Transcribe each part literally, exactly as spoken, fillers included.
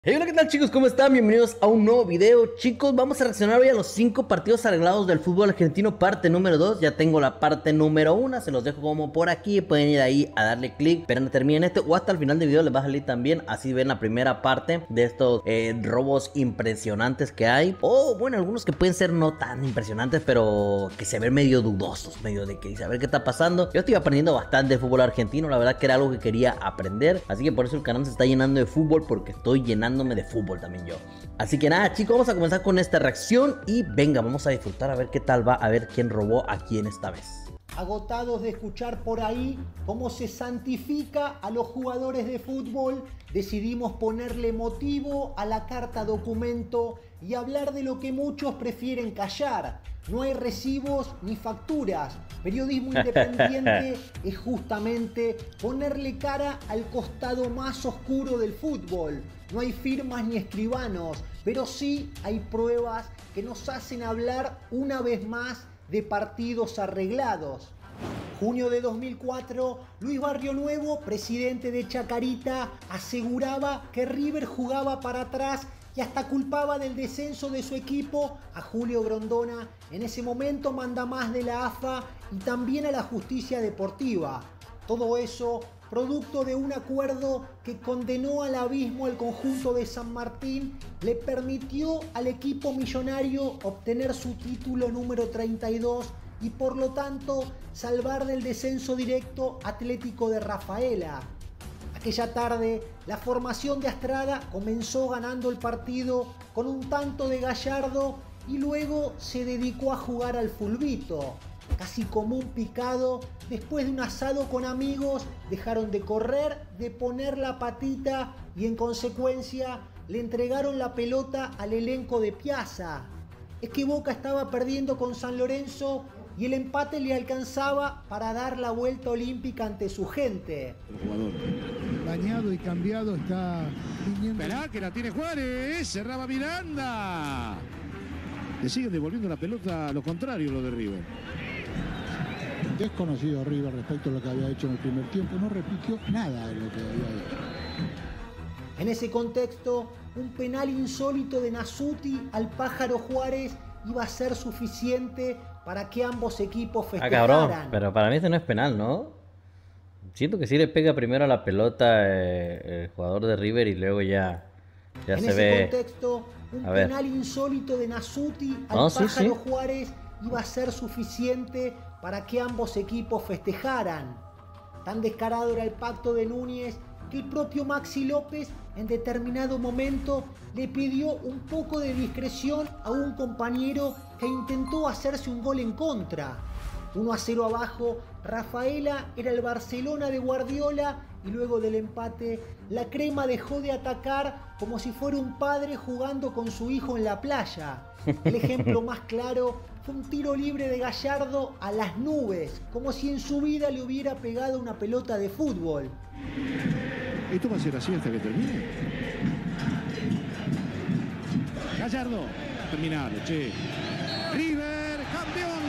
Hey, hola, ¿qué tal, chicos? ¿Cómo están? Bienvenidos a un nuevo video. Chicos, vamos a reaccionar hoy a los cinco partidos arreglados del fútbol argentino, parte número dos. Ya tengo la parte número uno, se los dejo como por aquí. Pueden ir ahí a darle clic, esperando que terminen este, o hasta el final del video les va a salir también. Así ven la primera parte de estos eh, robos impresionantes que hay. O bueno, algunos que pueden ser no tan impresionantes, pero que se ven medio dudosos, medio de que dice, a ver qué está pasando. Yo estoy aprendiendo bastante de fútbol argentino, la verdad que era algo que quería aprender. Así que por eso el canal se está llenando de fútbol, porque estoy llenando de fútbol también yo. Así que nada, chicos, vamos a comenzar con esta reacción y venga, vamos a disfrutar a ver qué tal va, a ver quién robó a quién esta vez. Agotados de escuchar por ahí cómo se santifica a los jugadores de fútbol, decidimos ponerle motivo a la carta documento y hablar de lo que muchos prefieren callar. No hay recibos ni facturas. Periodismo independiente es justamente ponerle cara al costado más oscuro del fútbol. No hay firmas ni escribanos, pero sí hay pruebas que nos hacen hablar una vez más de partidos arreglados. Junio de dos mil cuatro, Luis Barrionuevo, presidente de Chacarita, aseguraba que River jugaba para atrás y hasta culpaba del descenso de su equipo a Julio Grondona, en ese momento mandamás de la A F A, y también a la justicia deportiva. Todo eso producto de un acuerdo que condenó al abismo al conjunto de San Martín, le permitió al equipo millonario obtener su título número treinta y dos y por lo tanto salvar del descenso directo Atlético de Rafaela. Aquella tarde, la formación de Astrada comenzó ganando el partido con un tanto de Gallardo y luego se dedicó a jugar al fulbito. Casi como un picado, después de un asado con amigos, dejaron de correr, de poner la patita y en consecuencia le entregaron la pelota al elenco de Piazza. Es que Boca estaba perdiendo con San Lorenzo y el empate le alcanzaba para dar la vuelta olímpica ante su gente. El jugador bañado y cambiado está viniendo. Esperá que la tiene Juárez, cerraba Miranda. Le siguen devolviendo la pelota a lo contrario, lo de River. Desconocido River respecto a lo que había hecho en el primer tiempo, no repitió nada de lo que había hecho. En ese contexto, un penal insólito de Nasuti al Pájaro Juárez iba a ser suficiente para que ambos equipos festejaran. Ah, cabrón, pero para mí este no es penal, ¿no? Siento que sí le pega primero a la pelota eh, el jugador de River y luego ya, ya en se ese ve. contexto, un a ver. penal insólito de Nasuti al No, sí, Pájaro sí. Juárez iba a ser suficiente para que ambos equipos festejaran. Tan descarado era el pacto de Núñez que el propio Maxi López en determinado momento le pidió un poco de discreción a un compañero que intentó hacerse un gol en contra. uno a cero abajo, Rafaela era el Barcelona de Guardiola y luego del empate, la crema dejó de atacar como si fuera un padre jugando con su hijo en la playa. El ejemplo más claro fue un tiro libre de Gallardo a las nubes, como si en su vida le hubiera pegado una pelota de fútbol. Esto va a ser así hasta que termine. Gallardo, terminado, che. River, campeón.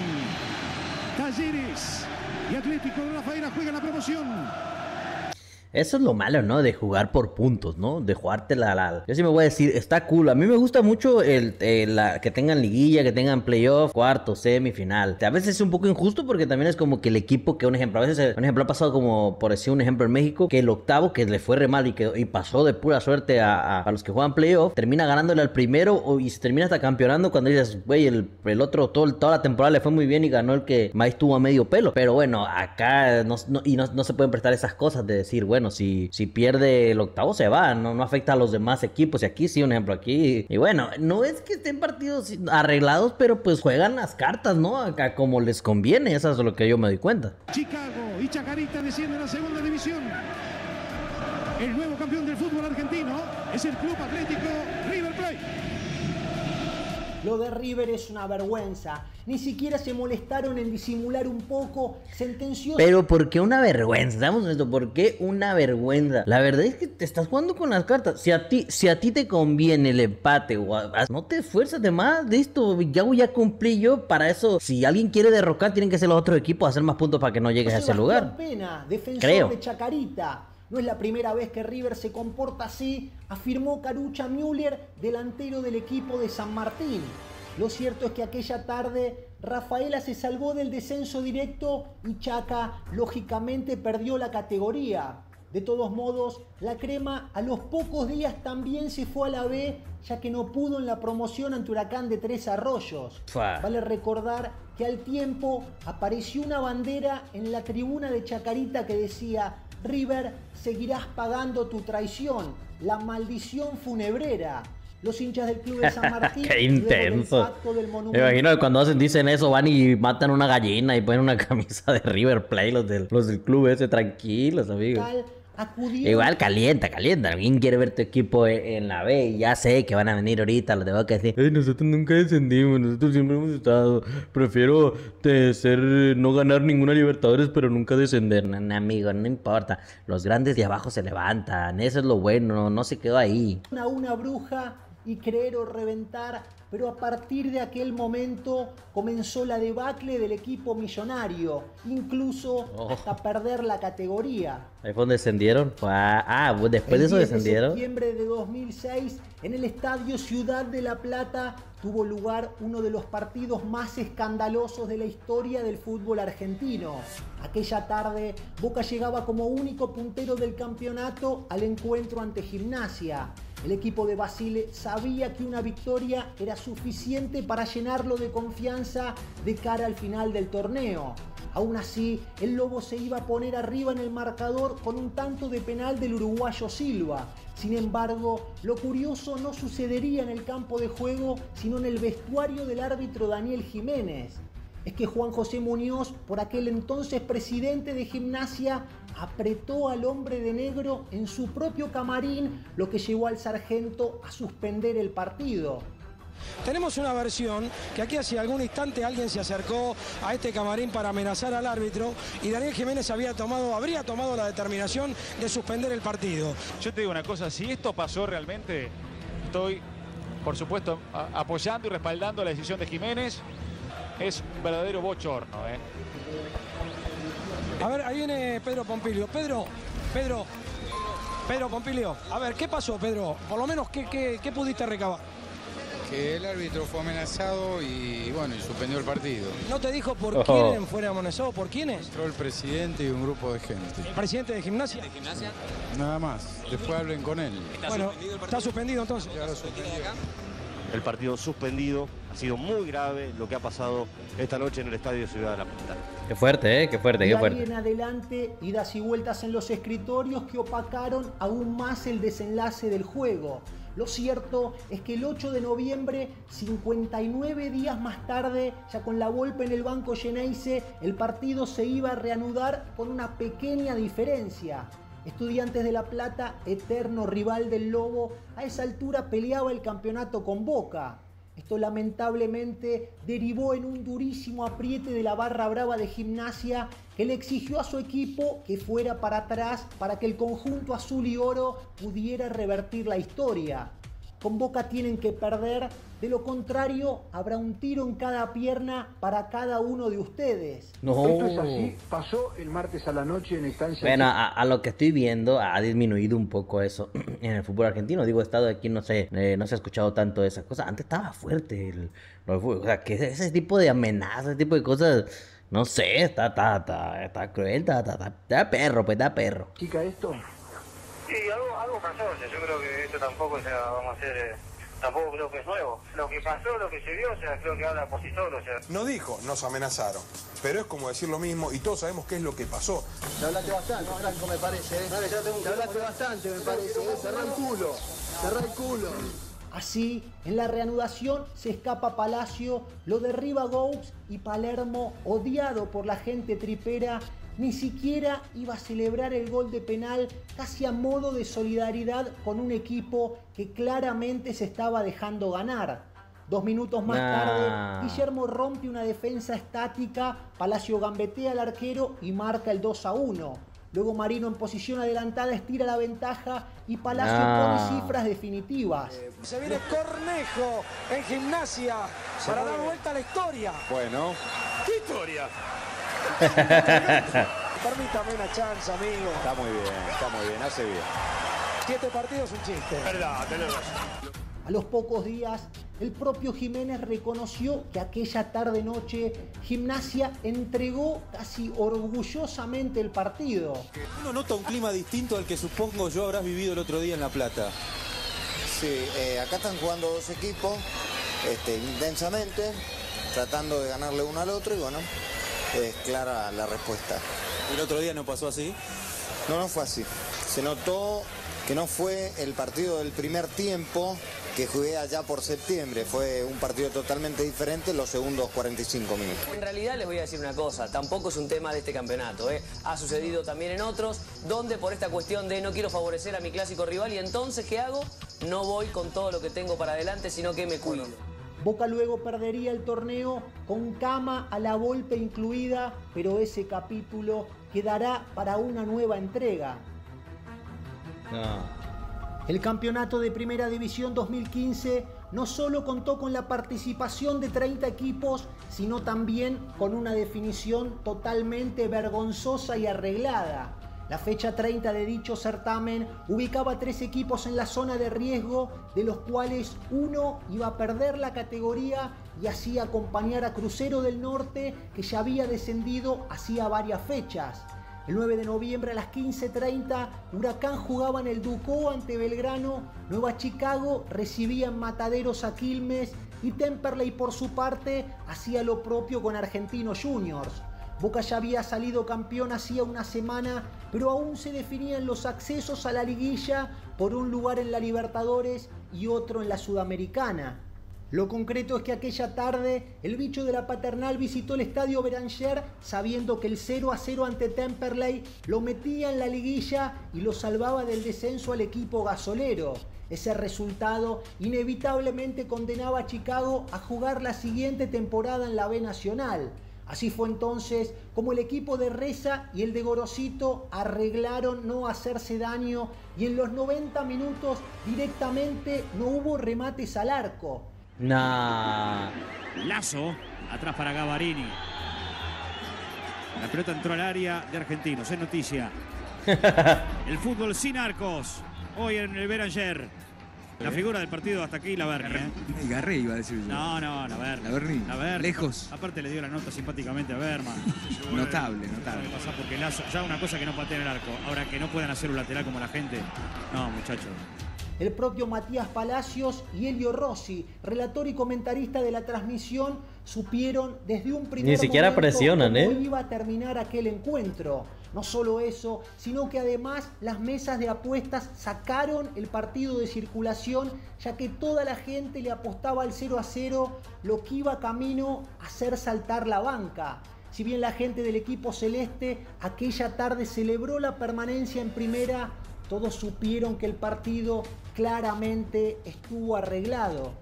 Talleres y Atlético de Rafaela juegan la promoción. Eso es lo malo, ¿no? De jugar por puntos, ¿no? De jugarte la... la... Yo sí me voy a decir, está cool. A mí me gusta mucho el, el la, que tengan liguilla, que tengan playoff, cuarto, semifinal. A veces es un poco injusto porque también es como que el equipo que, un ejemplo, a veces, un ejemplo ha pasado como, por decir un ejemplo en México, que el octavo, que le fue re mal y, que, y pasó de pura suerte a, a, a los que juegan playoff, termina ganándole al primero o, y se termina hasta campeonando cuando dices, güey, el, el otro, todo, toda la temporada le fue muy bien y ganó el que más estuvo a medio pelo. Pero bueno, acá no, no, y no, no se pueden prestar esas cosas de decir, bueno, Si, si pierde el octavo se va, no, no afecta a los demás equipos. Y aquí sí, un ejemplo aquí. Y bueno, no es que estén partidos arreglados, pero pues juegan las cartas, ¿no? Acá como les conviene, eso es lo que yo me doy cuenta. Chicago y Chacarita descienden a la segunda división. El nuevo campeón del fútbol argentino es el Club Atlético River Plate. Lo de River es una vergüenza. Ni siquiera se molestaron en disimular un poco. Sentenció... Pero ¿por qué una vergüenza? Damos esto, ¿por qué una vergüenza? La verdad es que te estás jugando con las cartas. Si a ti, si a ti te conviene el empate, no te esfuerzas de más. Listo, ya voy a cumplir yo. Para eso, si alguien quiere derrocar, tienen que ser los otros equipos a hacer más puntos para que no llegues a ese lugar. Pena, defensor Creo. de Chacarita. No es la primera vez que River se comporta así, afirmó Carucha Müller, delantero del equipo de San Martín. Lo cierto es que aquella tarde Rafaela se salvó del descenso directo y Chaca lógicamente perdió la categoría. De todos modos, la crema a los pocos días también se fue a la B, ya que no pudo en la promoción ante Huracán de Tres Arroyos. Fua. Vale recordar que al tiempo apareció una bandera en la tribuna de Chacarita que decía: River, seguirás pagando tu traición, la maldición funebrera. Los hinchas del club de San Martín. Qué intenso. Del Me imagino que cuando hacen, dicen eso, van y matan una gallina y ponen una camisa de River Plate, los del, los del club ese, tranquilos, amigos. Acudieron... Igual calienta, calienta. Alguien quiere ver tu equipo en la B y ya sé que van a venir ahorita los de Boca y decir: "Ay, nosotros nunca descendimos, nosotros siempre hemos estado. Prefiero de ser, no ganar ninguna Libertadores, pero nunca descender". No, no, amigo, no importa. Los grandes de abajo se levantan. Eso es lo bueno, no se quedó ahí. Una, una bruja y creer o reventar, pero a partir de aquel momento comenzó la debacle del equipo millonario, incluso oh. hasta perder la categoría. ¿Ahí fue donde descendieron? Ah, pues después de eso descendieron. En septiembre de dos mil seis, en el estadio Ciudad de La Plata, tuvo lugar uno de los partidos más escandalosos de la historia del fútbol argentino. Aquella tarde, Boca llegaba como único puntero del campeonato al encuentro ante Gimnasia. El equipo de Basile sabía que una victoria era suficiente para llenarlo de confianza de cara al final del torneo. Aún así, el Lobo se iba a poner arriba en el marcador con un tanto de penal del uruguayo Silva. Sin embargo, lo curioso no sucedería en el campo de juego, sino en el vestuario del árbitro Daniel Jiménez. Es que Juan José Muñoz, por aquel entonces presidente de Gimnasia, apretó al hombre de negro en su propio camarín, lo que llevó al sargento a suspender el partido. Tenemos una versión que aquí hace algún instante alguien se acercó a este camarín para amenazar al árbitro y Daniel Jiménez había tomado, habría tomado la determinación de suspender el partido. Yo te digo una cosa, si esto pasó realmente, estoy, por supuesto, a, apoyando y respaldando la decisión de Jiménez. Es un verdadero bochorno, ¿eh? A ver, ahí viene Pedro Pompilio. Pedro, Pedro, Pedro Pompilio. A ver, ¿qué pasó, Pedro? Por lo menos, ¿qué, qué, qué pudiste recabar? Que el árbitro fue amenazado y, bueno, y suspendió el partido. ¿No te dijo por oh. quién fue amenazado? ¿Por quiénes? Entró el presidente y un grupo de gente. ¿El presidente de Gimnasia? ¿De Gimnasia? Nada más. Después hablen con él. ¿Está bueno, suspendido el partido? Está suspendido entonces. Ya lo suspendió. El partido suspendido, ha sido muy grave lo que ha pasado esta noche en el estadio Ciudad de La Plata. Qué fuerte, eh, qué fuerte, qué fuerte. Y ahí en adelante, idas y vueltas en los escritorios que opacaron aún más el desenlace del juego. Lo cierto es que el ocho de noviembre, cincuenta y nueve días más tarde, ya con la Volpe en el banco Geneise, el partido se iba a reanudar con una pequeña diferencia. Estudiantes de La Plata, eterno rival del Lobo, a esa altura peleaba el campeonato con Boca. Esto lamentablemente derivó en un durísimo apriete de la barra brava de Gimnasia que le exigió a su equipo que fuera para atrás para que el conjunto azul y oro pudiera revertir la historia. Con Boca tienen que perder, de lo contrario habrá un tiro en cada pierna para cada uno de ustedes. No. Esto es así, pasó el martes a la noche en estancia. Bueno, a, a lo que estoy viendo ha disminuido un poco eso en el fútbol argentino. Digo, he estado aquí, no sé, eh, no se ha escuchado tanto de esas cosas. Antes estaba fuerte el, el fútbol. O sea, que ese tipo de amenazas, ese tipo de cosas, no sé, está, está, está, está cruel, está, está, está, está perro, pues está perro. ¿Chica esto? Sí, algo, algo pasó, o sea, yo creo que esto tampoco, o sea, vamos a hacer, eh, tampoco creo que es nuevo. Lo que pasó, lo que se vio, o sea, creo que habla por sí solo, o sea. No dijo, nos amenazaron, pero es como decir lo mismo y todos sabemos qué es lo que pasó. Te hablaste bastante, Franco, me parece, ¿eh? Te hablaste bastante, me parece, ¿eh? Cerrá el culo, cerrá el culo. Así, en la reanudación se escapa Palacio, lo derriba Gaux y Palermo, odiado por la gente tripera, ni siquiera iba a celebrar el gol de penal casi a modo de solidaridad con un equipo que claramente se estaba dejando ganar. Dos minutos más nah. tarde, Guillermo rompe una defensa estática, Palacio gambetea al arquero y marca el dos a uno. Luego Marino en posición adelantada estira la ventaja y Palacio nah. pone cifras definitivas. Se viene Cornejo en Gimnasia para dar vuelta a la historia. Bueno. ¿Qué historia? Permítame una chance, amigo. Está muy bien, está muy bien, hace bien. Siete partidos, un chiste. Verdad, tenés razón. A los pocos días, el propio Jiménez reconoció que aquella tarde-noche Gimnasia entregó casi orgullosamente el partido. Uno nota un clima distinto al que supongo yo habrás vivido el otro día en La Plata. Sí, eh, acá están jugando dos equipos este, intensamente, tratando de ganarle uno al otro y bueno, es clara la respuesta. ¿Y el otro día no pasó así? No, no fue así. Se notó que no fue el partido del primer tiempo que jugué allá por septiembre. Fue un partido totalmente diferente los segundos cuarenta y cinco minutos. En realidad les voy a decir una cosa, tampoco es un tema de este campeonato, ¿eh? Ha sucedido también en otros, donde por esta cuestión de no quiero favorecer a mi clásico rival y entonces ¿qué hago? No voy con todo lo que tengo para adelante, sino que me cuido. Boca luego perdería el torneo con cama a la Volpe incluida, pero ese capítulo quedará para una nueva entrega. No. El campeonato de Primera División dos mil quince no solo contó con la participación de treinta equipos, sino también con una definición totalmente vergonzosa y arreglada. La fecha treinta de dicho certamen ubicaba tres equipos en la zona de riesgo, de los cuales uno iba a perder la categoría y así acompañar a Crucero del Norte, que ya había descendido hacía varias fechas. El nueve de noviembre a las quince treinta, Huracán jugaba en el Ducó ante Belgrano, Nueva Chicago recibía en Mataderos a Quilmes y Temperley por su parte hacía lo propio con Argentinos Juniors. Boca ya había salido campeón hacía una semana, pero aún se definían los accesos a la liguilla por un lugar en la Libertadores y otro en la Sudamericana. Lo concreto es que aquella tarde el bicho de la Paternal visitó el estadio Beranger sabiendo que el cero a cero ante Temperley lo metía en la liguilla y lo salvaba del descenso al equipo gasolero. Ese resultado inevitablemente condenaba a Chicago a jugar la siguiente temporada en la B Nacional. Así fue entonces como el equipo de Reza y el de Gorosito arreglaron no hacerse daño y en los noventa minutos directamente no hubo remates al arco. Nah. Lazo, atrás para Gavarini. La pelota entró al área de Argentinos, es noticia. El fútbol sin arcos, hoy en el Beranger. La figura del partido hasta aquí, Laverni. ¿eh? Garré iba a decir yo. No, no, Laverni. Laverni. Laverni. Lejos. Aparte le dio la nota simpáticamente a Berman. Notable, notable. Pasar porque Lazo, ya una cosa que no patea en el arco. Ahora que no puedan hacer un lateral como la gente. No, muchachos. El propio Matías Palacios y Elio Rossi, relator y comentarista de la transmisión, supieron desde un primer Ni siquiera momento presionan, cómo ¿eh? iba a terminar aquel encuentro. No solo eso, sino que además las mesas de apuestas sacaron el partido de circulación, ya que toda la gente le apostaba al cero a cero, lo que iba camino a hacer saltar la banca. Si bien la gente del equipo celeste aquella tarde celebró la permanencia en primera, todos supieron que el partido claramente estuvo arreglado.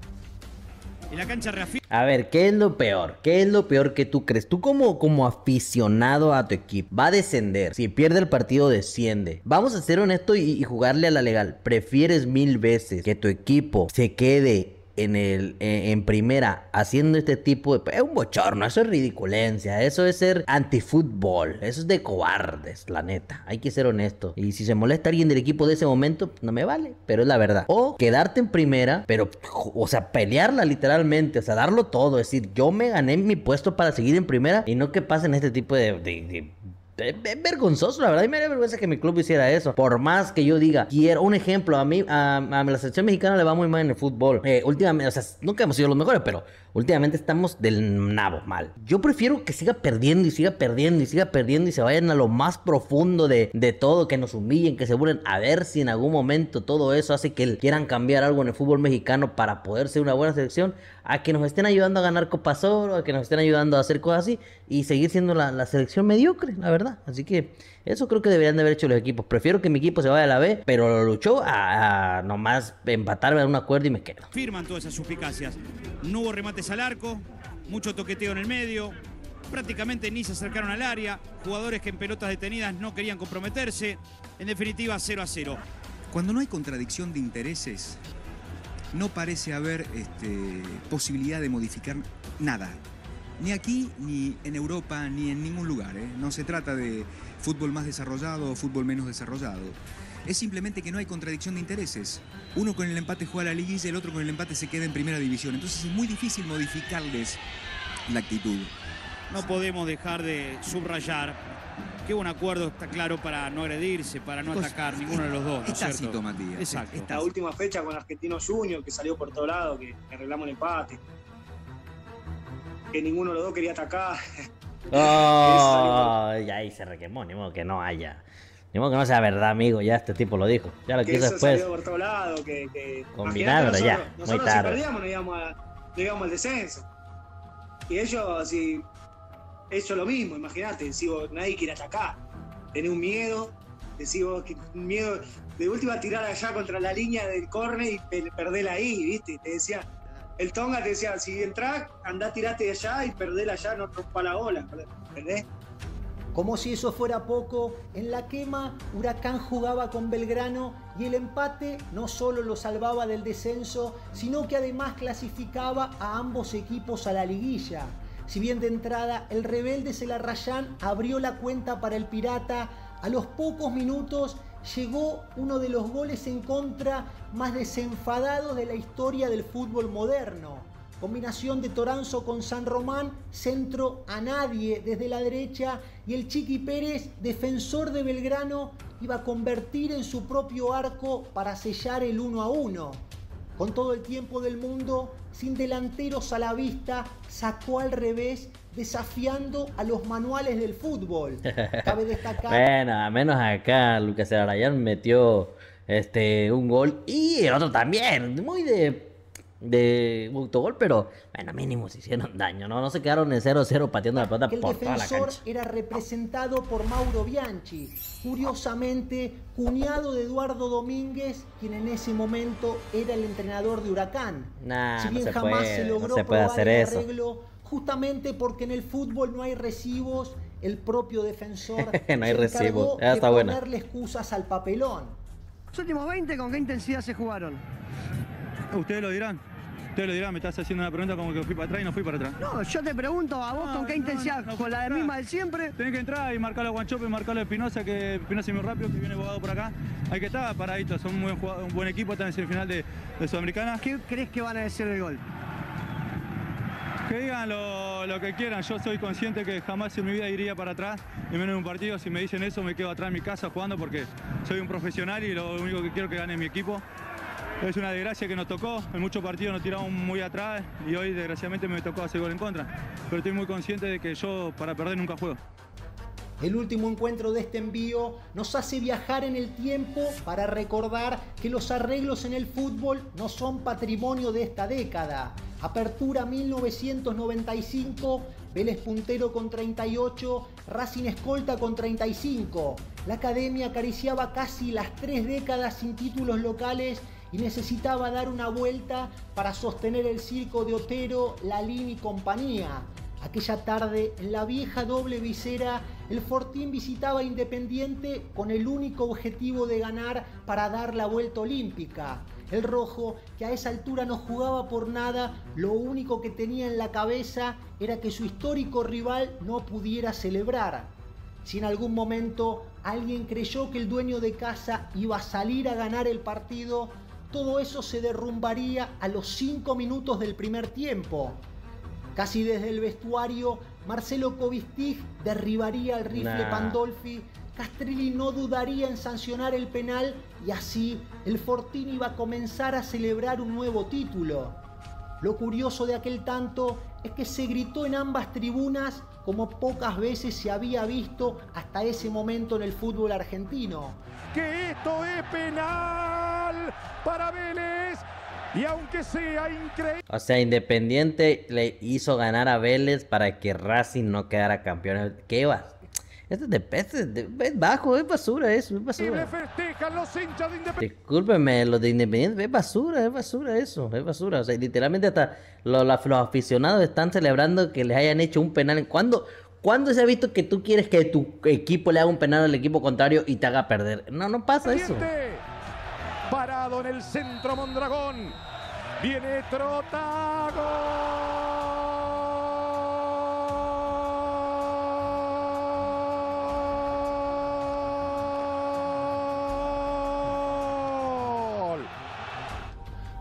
Y la cancha reafirma. A ver, ¿qué es lo peor? ¿Qué es lo peor que tú crees? Tú como, como aficionado a tu equipo, va a descender. Si pierde el partido, desciende. Vamos a ser honestos y, y jugarle a la legal. ¿Prefieres mil veces que tu equipo se quede en, el, en, en primera haciendo este tipo de... Es un bochorno, eso es ridiculencia, eso es ser antifútbol, eso es de cobardes, la neta. Hay que ser honesto. Y si se molesta alguien del equipo de ese momento, no me vale, pero es la verdad. O quedarte en primera, pero, o sea, pelearla literalmente, o sea, darlo todo. Es decir, yo me gané mi puesto para seguir en primera y no que pasen este tipo de... de, de Es vergonzoso, la verdad. Y me da vergüenza que mi club hiciera eso. Por más que yo diga, quiero un ejemplo. A mí, a, a la selección mexicana le va muy mal en el fútbol. Eh, últimamente, o sea, nunca hemos sido los mejores, pero últimamente estamos del nabo mal. Yo prefiero que siga perdiendo y siga perdiendo y siga perdiendo y se vayan a lo más profundo de, de todo, que nos humillen, que se burlen. A ver si en algún momento todo eso hace que quieran cambiar algo en el fútbol mexicano para poder ser una buena selección. A que nos estén ayudando a ganar Copas Oro, a que nos estén ayudando a hacer cosas así y seguir siendo la, la selección mediocre, la verdad. Así que eso creo que deberían de haber hecho los equipos. Prefiero que mi equipo se vaya a la B, pero lo luchó a, a nomás empatarme a un acuerdo y me quedo. Firman todas esas suspicacias. No hubo remates al arco, mucho toqueteo en el medio, prácticamente ni se acercaron al área, jugadores que en pelotas detenidas no querían comprometerse. En definitiva, cero a cero. Cuando no hay contradicción de intereses, no parece haber este, posibilidad de modificar nada. Ni aquí, ni en Europa, ni en ningún lugar. ¿eh? No se trata de, fútbol más desarrollado o fútbol menos desarrollado. Es simplemente que no hay contradicción de intereses. Uno con el empate juega la liguilla, el otro con el empate se queda en primera división. Entonces es muy difícil modificarles la actitud. No podemos dejar de subrayar que un acuerdo está claro para no agredirse, para no atacar ninguno de los dos, ¿no es cierto? Tácito, Matías. Exacto. Esta última fecha con Argentinos Juniors, que salió por todo lado, que arreglamos el empate. Que ninguno de los dos quería atacar. Oh, ya ahí se requemó, ni modo que no haya. Ni modo que no sea verdad, amigo. Ya este tipo lo dijo. Ya lo que quiso eso después. salió por todo lado, que, que combinar, pero ya, nosotros, muy nosotros tarde. Si perdíamos, no íbamos, a, no íbamos al descenso. Y ellos, si, ellos lo mismo, imagínate. Decís vos, nadie quiere atacar. Tenés un miedo. Decís vos, que un miedo. De última, tirar allá contra la línea del córner y pe perderla ahí, ¿viste? Te decía. El Tonga te decía, si entrás, andá, tirate de allá y perdela allá, no rompa la bola. ¿Entendés? Como si eso fuera poco, en la quema, Huracán jugaba con Belgrano y el empate no solo lo salvaba del descenso, sino que además clasificaba a ambos equipos a la liguilla. Si bien de entrada el rebelde Celarrayán abrió la cuenta para el Pirata, a los pocos minutos llegó uno de los goles en contra más desenfadados de la historia del fútbol moderno. Combinación de Toranzo con San Román, centro a nadie desde la derecha y el Chiqui Pérez, defensor de Belgrano, iba a convertir en su propio arco para sellar el uno a uno. Con todo el tiempo del mundo, sin delanteros a la vista, sacó al revés, desafiando a los manuales del fútbol. Cabe destacar... Bueno, a menos acá Lucas Celarrayán metió este, un gol y el otro también, muy de... de autogol, pero bueno, mínimo se hicieron daño, ¿no? No se quedaron en cero cero pateando la pelota que el por toda la defensor cancha. era representado por Mauro Bianchi, curiosamente cuñado de Eduardo Domínguez, quien en ese momento era el entrenador de Huracán. Nah, si bien no se jamás puede, se logró no se puede probar hacer el eso. arreglo, justamente porque en el fútbol no hay recibos, el propio defensor No hay se recibos, encargó ya está de buena. ponerle excusas al papelón. Los últimos veinte, ¿con qué intensidad se jugaron? Ustedes lo dirán. Ustedes lo dirán, me estás haciendo una pregunta como que fui para atrás y no fui para atrás. No, yo te pregunto a vos No, con qué no, intensidad, no, no, con la de no. misma de siempre. Tenés que entrar y marcarlo a Guanchope, marcarlo a Espinosa, que Espinosa es muy rápido, que viene abogado por acá. Hay que estar paradito, son un buen, jugador, un buen equipo, están en semifinal de, de Sudamericana. ¿Qué crees que van a decir del gol? Que digan lo, lo que quieran, yo soy consciente que jamás en mi vida iría para atrás, y menos en un partido. Si me dicen eso, me quedo atrás en mi casa jugando porque soy un profesional y lo único que quiero es que gane mi equipo. Es una desgracia que nos tocó, en muchos partidos nos tiramos muy atrás y hoy desgraciadamente me tocó hacer gol en contra. Pero estoy muy consciente de que yo para perder nunca juego. El último encuentro de este envío nos hace viajar en el tiempo para recordar que los arreglos en el fútbol no son patrimonio de esta década. Apertura mil novecientos noventa y cinco, Vélez puntero con treinta y ocho, Racing escolta con treinta y cinco. La academia acariciaba casi las tres décadas sin títulos locales y necesitaba dar una vuelta para sostener el circo de Otero, Lalín y compañía. Aquella tarde, en la vieja doble visera, el Fortín visitaba a Independiente con el único objetivo de ganar para dar la vuelta olímpica. El rojo, que a esa altura no jugaba por nada, lo único que tenía en la cabeza era que su histórico rival no pudiera celebrar. Si en algún momento alguien creyó que el dueño de casa iba a salir a ganar el partido, todo eso se derrumbaría a los cinco minutos del primer tiempo. Casi desde el vestuario, Marcelo Kovistig derribaría al rifle Nah. Pandolfi, Castrilli no dudaría en sancionar el penal y así el Fortín iba a comenzar a celebrar un nuevo título. Lo curioso de aquel tanto es que se gritó en ambas tribunas como pocas veces se había visto hasta ese momento en el fútbol argentino. Que esto es penal para Vélez y aunque sea increíble. O sea, Independiente le hizo ganar a Vélez para que Racing no quedara campeón. ¿Qué va? Esto es, de, esto es, de, es bajo, es basura eso, es Y le basura. festejan los hinchas de Independiente. Discúlpeme, los de Independiente, es basura, es basura eso, es basura. O sea, literalmente hasta los, los, los aficionados están celebrando que les hayan hecho un penal. ¿Cuándo, ¿Cuándo se ha visto que tú quieres que tu equipo le haga un penal al equipo contrario y te haga perder? No, no pasa eso. Parado en el centro Mondragón. Viene Trota.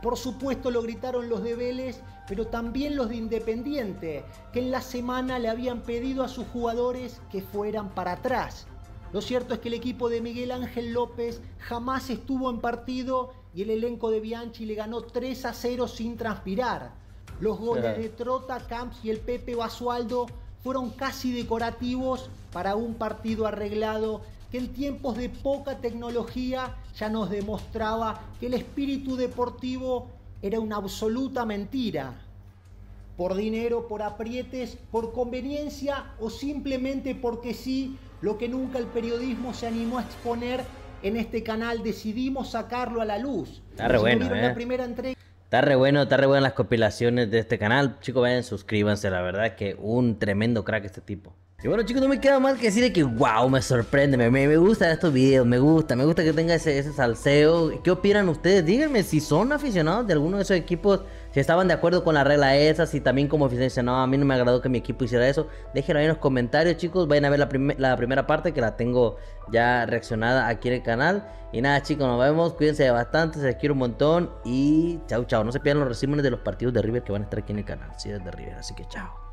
Por supuesto lo gritaron los de Vélez, pero también los de Independiente, que en la semana le habían pedido a sus jugadores que fueran para atrás. Lo cierto es que el equipo de Miguel Ángel López jamás estuvo en partido y el elenco de Bianchi le ganó tres a cero sin transpirar. Los goles de Trota, Camps y el Pepe Basualdo fueron casi decorativos para un partido arreglado que en tiempos de poca tecnología ya nos demostraba que el espíritu deportivo era una absoluta mentira. Por dinero, por aprietes, por conveniencia o simplemente porque sí, lo que nunca el periodismo se animó a exponer en este canal decidimos sacarlo a la luz. Está re bueno, ¿No vieron eh. la primera entrega? Está re bueno, está re bueno las compilaciones de este canal. Chicos, vayan, suscríbanse, la verdad que un tremendo crack este tipo. Y bueno, chicos, no me queda más que decirle que wow, me sorprende, me, me, me gustan estos videos, me gusta, me gusta que tenga ese, ese salseo. ¿Qué opinan ustedes? Díganme si son aficionados de alguno de esos equipos, si estaban de acuerdo con la regla esa, si también como aficionados dicen, no, a mí no me agradó que mi equipo hiciera eso. Déjenlo ahí en los comentarios, chicos, vayan a ver la, prim la primera parte que la tengo ya reaccionada aquí en el canal. Y nada, chicos, nos vemos, cuídense bastante, se les quiero un montón y chao, chao. No se pierdan los resúmenes de los partidos de River que van a estar aquí en el canal, sí, es de River, así que chao.